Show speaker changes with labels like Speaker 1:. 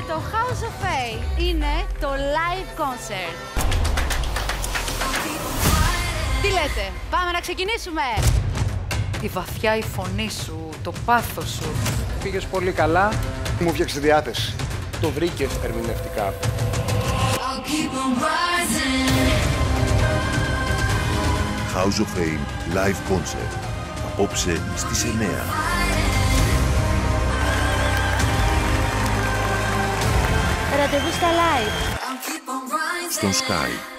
Speaker 1: Το House of Fame είναι το live concert. Τι λέτε, πάμε να ξεκινήσουμε!
Speaker 2: Η βαθιά η φωνή σου, το πάθος σου.
Speaker 3: Πήγες πολύ καλά.
Speaker 4: Μου φτιάξε διάθεση. Το βρήκες ερμηνευτικά.
Speaker 5: House of Fame Live Concert. Απόψε στις 9.
Speaker 1: Ραντεβού στα live.
Speaker 5: Στον Sky.